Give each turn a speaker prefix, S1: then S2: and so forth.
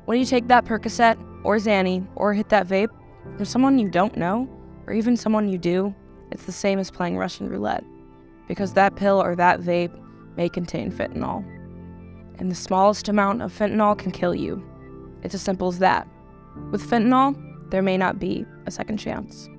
S1: When you take that Percocet or Xanny or hit that vape from someone you don't know or even someone you do, it's the same as playing Russian roulette, because that pill or that vape may contain fentanyl. And the smallest amount of fentanyl can kill you. It's as simple as that. With fentanyl, there may not be a second chance.